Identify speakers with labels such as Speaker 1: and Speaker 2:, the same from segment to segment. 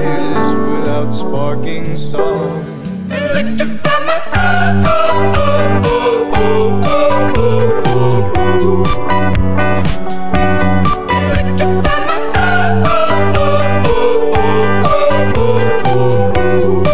Speaker 1: days without sparking song. Electrify my heart, oh, oh, oh, oh, oh, oh, oh, oh. Electrify my heart, oh, oh, oh, oh, oh, oh, oh, oh.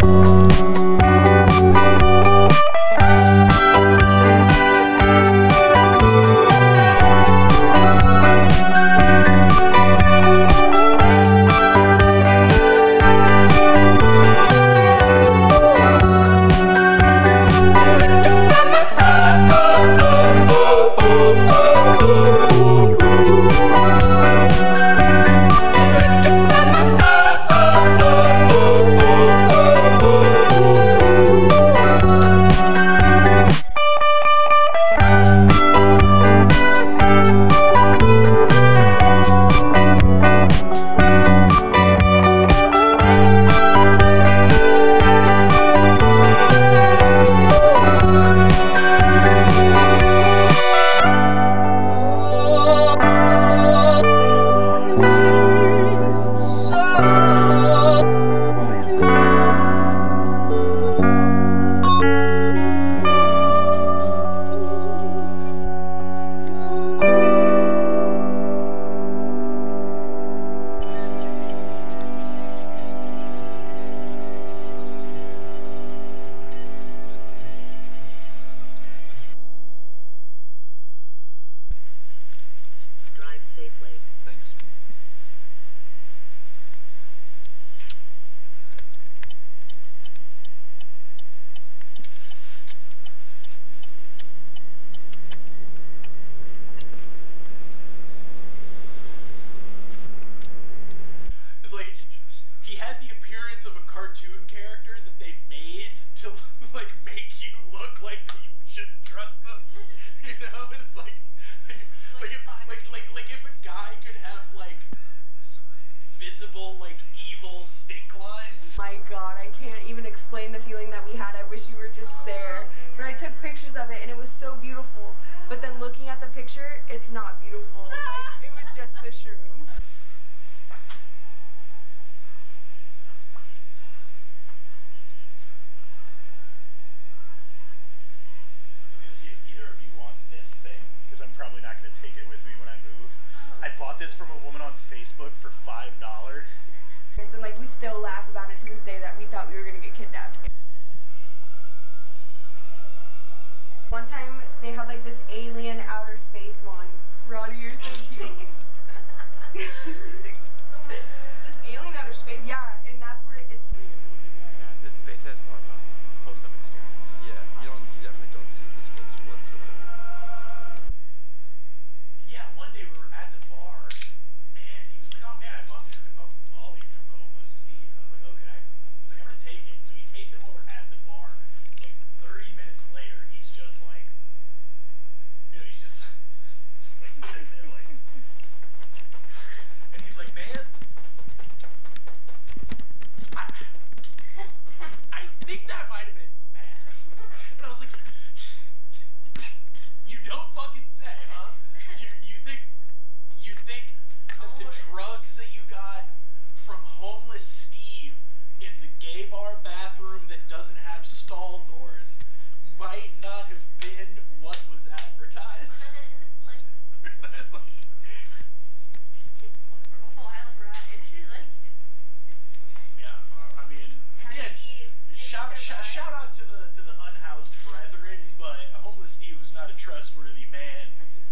Speaker 2: Safely.
Speaker 1: Thanks.
Speaker 3: It's like he had the appearance of a cartoon character that they made to like make you look like you shouldn't trust them. You know, it's like if a guy could have like visible like evil stink lines.
Speaker 4: My God, I can't even explain the feeling that we had. I wish you were just there. But I took pictures of it and it was so beautiful. But then looking at the picture, it's not beautiful. Like, it was just the shrooms.
Speaker 3: I was gonna see if either of you want this thing, because I'm probably not gonna take it with me when I move. I bought this from a woman on Facebook for $5.
Speaker 4: And like we still laugh about it to this day that we thought we were gonna get kidnapped. One time they had like this alien outer space one. Ronnie, you're so cute.
Speaker 5: This alien outer space?
Speaker 4: Yeah, and that's what it's.
Speaker 6: Yeah, they say it's more of a close-up experience.
Speaker 1: Yeah, you definitely don't see it this close whatsoever.
Speaker 3: Yeah, one day we were at the bar, and he was like, "Oh man, I bought Molly from Homeless Steve," and I was like, "Okay." He was like, "I'm gonna take it." So he takes it while we're at the bar. Like 30 minutes later, he's just like, you know, he's just like sitting there like, and he's like, "Man, I think that might have been meth." And I was like, "You don't fucking say, huh? You think that the drugs that you got from Homeless Steve in the gay bar bathroom that doesn't have stall doors might not have been what was advertised?" It's like,
Speaker 5: What a wild ride.
Speaker 3: yeah, I mean, again, shout out to the unhoused brethren, but Homeless Steve was not a trustworthy man.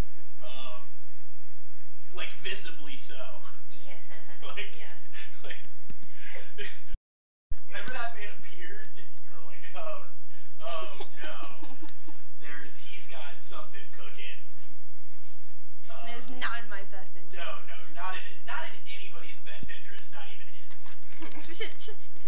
Speaker 3: Like visibly so.
Speaker 5: Yeah.
Speaker 3: Like, whenever that man appeared, you're like, oh no, he's got something cooking.
Speaker 5: It's not in my best interest.
Speaker 3: No, not in anybody's best interest, not even his.